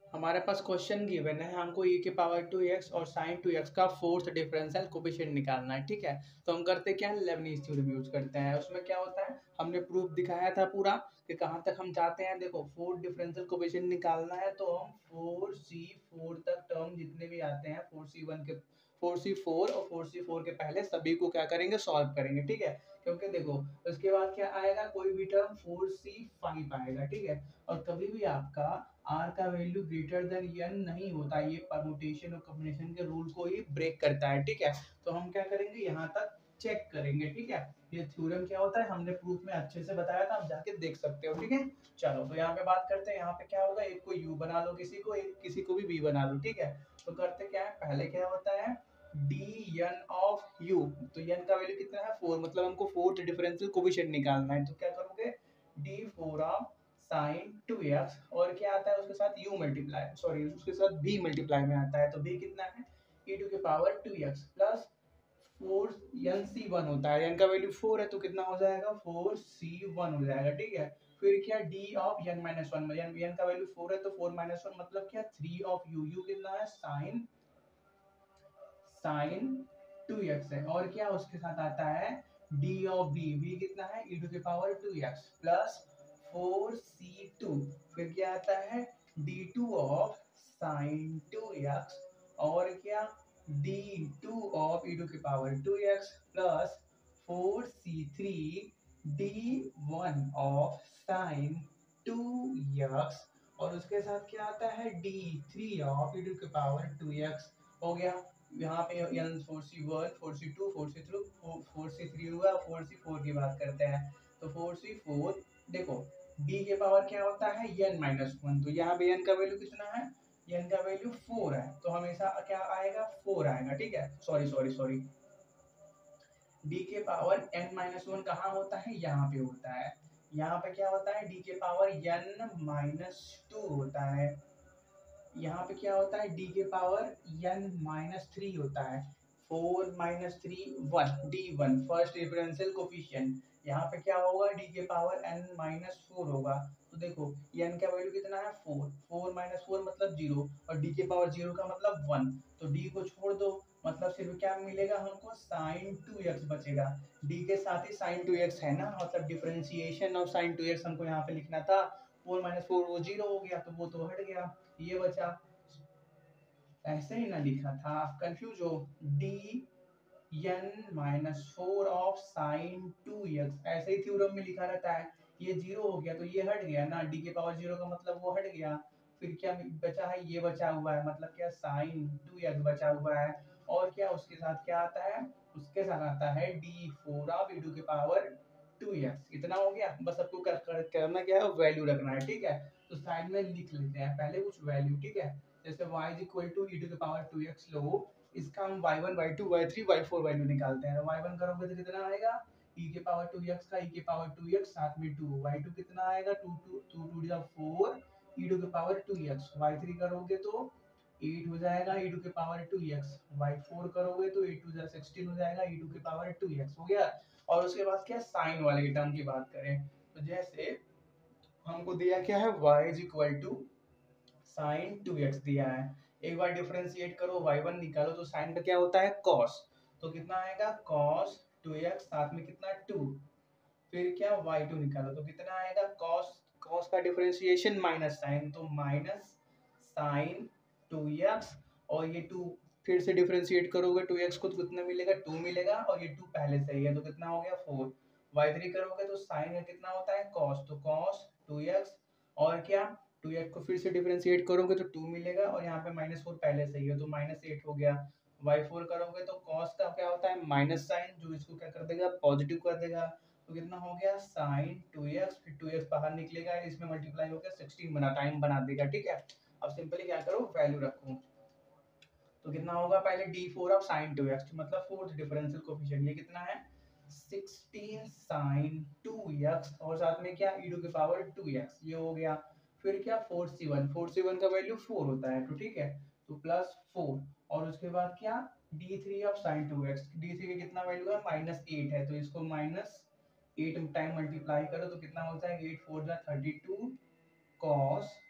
हमारे पास question given है, हमको e के पावर 2x और sin 2x का फोर्थ डिफरेंशियल कोफिशिएंट निकालना है। ठीक है, तो हम करते क्या है, लेबनीज थ्योरम यूज करते हैं। उसमें क्या होता है, हमने प्रूफ दिखाया था पूरा कि कहाँ तक हम जाते हैं। देखो, फोर्थ डिफरेंशियल कोफिशिएंट निकालना है तो हम 4c4 तक टर्म जितने भी आते हैं, 4c1 के 4c4 और 4c4 के पहले सभी को क्या करेंगे, सॉल्व करेंगे। ठीक है, क्योंकि देखो उसके बाद क्या आएगा, कोई भी टर्म 4c5 आएगा। ठीक है, और कभी भी आपका आर का वैल्यू ग्रेटर देन एन नहीं होता, ये परमुटेशन और कॉम्बिनेशन के रूल को ही ब्रेक करता है। ठीक है, तो हम क्या करेंगे, यहाँ तक चेक करेंगे। ठीक है, ये थ्योरम क्या होता है हमने प्रूफ में अच्छे से बताया था, आप जाके देख सकते हो। ठीक है, चलो तो यहाँ पे बात करते हैं। यहाँ पे क्या होगा, एक को यू बना लो, किसी को एक, किसी को भी बी बना लो। ठीक है, तो करते क्या है, पहले क्या होता है डी एन ऑफ यू, तो एन का वैल्यू कितना है 4, मतलब हमको फोर्थ डिफरेंशियल कोफिशिएंट निकालना है। तो क्या करोगे, D four of sine 2x, और क्या आता है उसके साथ u मल्टीप्लाई, सॉरी उसके साथ b मल्टीप्लाई में आता है। तो b कितना है, e टू के power 2x plus 4 n c1 होता है, n का वैल्यू 4 है तो कितना हो जाएगा 4c1 हो जाएगा। ठीक है, फिर क्या d of n minus one, n का वैल्यू 4 है तो 4 माइनस वन मतलब क्या 3 ऑफ u कितना है साइन 2x है, और क्या उसके साथ आता है d ऑफ b कितना है e टू के पावर 2x प्लस 4c2, फिर क्या आता है d2 ऑफ साइन 2x, और क्या d2 ऑफ e टू के power 2x plus 4c3 d1 of sine 2x, और उसके साथ क्या आता है d3 ऑफ e टू के पावर 2x। हो गया, यहाँ पे n 4c1 4c2 4c3 4c3 हुआ, 4c4 की बात करते हैं। तो 4c4 देखो d के पावर क्या होता है n माइनस वन, तो यहाँ पे n का वैल्यू कितना है, n का वैल्यू 4 है, तो हमेशा क्या आएगा 4 आएगा। ठीक है, सॉरी सॉरी सॉरी, d के पावर n माइनस वन कहाँ होता है, यहाँ पे होता है। यहाँ पे क्या होता है d के पावर n माइनस टू होता है, यहाँ पे क्या होता है d के पावर n माइनस थ्री होता है, 4 minus three 1, d1 first differential coefficient. यहाँ पे क्या होगा d के पावर n माइनस फोर होगा, तो देखो n का वैल्यू कितना है 4, 4 माइनस फोर मतलब 0, और d के पावर 0 का मतलब 1, तो d को छोड़ दो, मतलब सिर्फ क्या मिलेगा हमको साइन 2x बचेगा। d के साथ ही साइन 2x है ना, मतलब डिफरेंशिएशन ऑफ साइन 2x हमको यहाँ पे लिखना था। 4 माइनस फोर वो 0 हो गया, तो वो तो हट गया, ये बचा। ऐसे ही ना लिखा था, आप कंफ्यूज हो, D N minus four of sine 2x, ऐसे ही थ्योरम में लिखा रहता है। ये 0 हो गया तो ये हट गया ना, डी के पावर 0 का मतलब वो हट गया। फिर क्या बचा है, ये बचा हुआ है, मतलब क्या साइन 2x बचा हुआ है, और क्या उसके साथ क्या आता है, उसके साथ आता है D four of e two के पावर 2x। इतना हो गया, बस आपको करना क्या है, वैल्यू रखना है। ठीक है, तो साइड में लिख लेते हैं पहले कुछ वैल्यू। ठीक है, जैसे y is equal to e two के पावर 2x लो, इसका हम y1 y2 y3 y4 value निकालते हैं। y1 करोगे तो कितना आएगा, e के पावर 2x का e के पावर 2x साथ में 2, y2 कितना आएगा 2 2 2 2 जा 4 e टू के पावर 2x, y3 करोगे तो 8 हो जाएगा e टू के पावर 2x, y4 करोगे तो 8 2 जा 16 हो जाएगा e टू के पावर 2x। हो गया, और उसके बाद क्या साइन वाले टर्म की बात करें, तो जैसे हमको दिया क्या है y is equal to sine 2x दिया है, एक बार डिफरेंशिएट करो y1 निकालो, तो साइन का क्या होता है cos, तो कितना आएगा cos 2x साथ में कितना 2, फिर क्या y2 निकालो तो कितना आएगा cos, cos का डिफरेंशिएशन माइनस साइन, तो माइनस साइन 2x, और ये 2 फिर से डिफरेंशिएट करोगे 2x को तो कितना मिलेगा 2 मिलेगा, और ये 2 पहले से ही है तो कितना हो गया 4, y3 करोगे तो साइन का कितना होता है cos, तो cos 2x, और क्या 2x को फिर से डिफरेंशिएट करोगे तो 2 मिलेगा, और यहाँ पे माइनस फोर पहले से ही है तो माइनस 8 हो गया। y4 करोगे तो cos का क्या होता है माइनस साइन, जो इसको क्या कर देगा पॉजिटिव कर देगा, तो कितना हो गया साइन 2x, फिर 2x बाहर निकलेगा, इसमें मल्टीप्लाई होकर 16 बना टाइम बना देगा। ठीक है, अब सिंपली क्या करो वैल्यू रखो, तो कितना होगा पहले d4 ऑफ साइन 2x, मतलब फोर्थ डिफरेंशियल कोफिशिएंट, ये कितना है 16 साइन 2x, और साथ में क्या e टू के पावर 2x, ये हो गया। फिर क्या 4c1 का वैल्यू 4 होता है, तो ठीक है, तो प्लस 4, और उसके बाद क्या d3 of sine 2x, d3 का कितना वैल्यू है माइनस 8 है, तो इसको माइनस 8 टाइम मल्टीप्लाई करो तो कितना होता है 8 4 जा 32 cos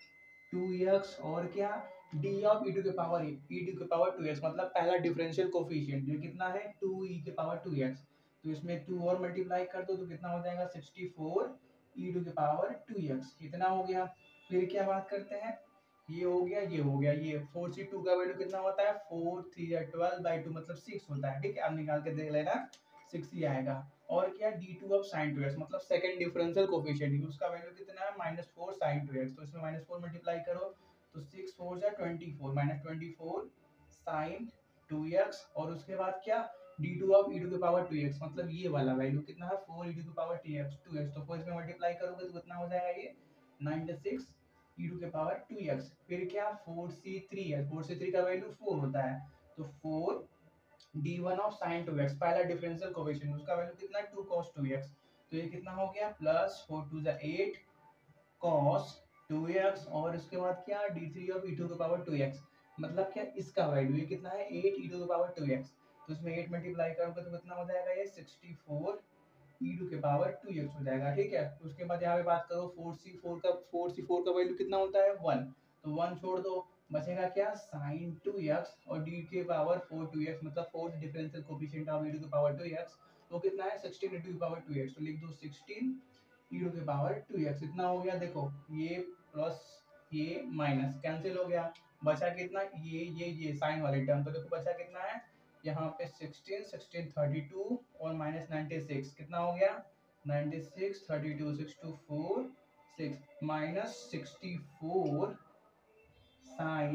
2x और क्या d ऑफ e टू के पावर 2x, मतलब पहला डिफरेंशियल कोफिशिएंट जो कितना है 2e के पावर 2x, तो इसमें 2 और मल्टीप्लाई कर दो तो कितना हो जाएगा 64 e टू के पावर 2x, इतना हो गया। फिर क्या बात करते हैं, ये हो गया ये हो गया, ये 4c2 का वैल्यू कितना होता है 4 3 12/2 मतलब 6 होता है, ठीक है, अब निकाल के देख लेना 6 ही आएगा। और क्या d2 ऑफ sin 2x मतलब सेकंड डिफरेंशियल कोफिशिएंट, उसका वैल्यू कितना है -4 sin 2x, तो इसमें -4 मल्टीप्लाई करो तो 6 4 जा 24 -24 sin 2x, और उसके बाद क्या d2 ऑफ e टू के पावर 2x मतलब ये वाला वैल्यू कितना है 4 e टू के पावर 2x, तो 4 इसमें मल्टीप्लाई करोगे तो कितना हो जाएगा ये 96 e टू के पावर 2x। फिर क्या 4c3 है, 4c3 का वैल्यू 4 होता है, तो 4 d1 ऑफ sin 2x पहला डिफरेंशियल कोएफिशिएंट उसका वैल्यू कितना है 2 cos 2x, तो ये कितना हो गया प्लस 4 2 8 cos 2x, और उसके बाद क्या d3 ऑफ e टू के पावर 2x मतलब क्या इसका वैल्यू ये कितना है 8 e टू के पावर 2x, तो इसमें 8 मल्टीप्लाई करोगे तो कितना हो जाएगा ये 64 e टू के पावर 2x हो जाएगा, ठीक है। उसके बाद यहाँ पे बात करो 4c4 का वैल्यू कितना होता है 1, तो 1 छोड़ दो, बचेगा क्या sin 2x और d के पावर 4 2x मतलब fourth differential coefficient of e two के पावर 2x, तो कितना है 16 e टू के पावर 2x, तो लिख दो 16 e टू के पावर 2x, इतना हो गया। देखो ये प्लस ये माइनस कैंसिल हो गया, बचा कितना ये साइन वाले टर्म, तो देखो बचा कितना है यहाँ पे 16 16 32 और माइनस 96 कितना हो गया 96 32 6 2 4 6 minus 64 sine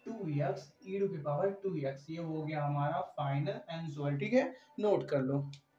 2x e two की पावर 2x, ये हो गया हमारा फाइनल आंसर, ठीक है, नोट कर लो।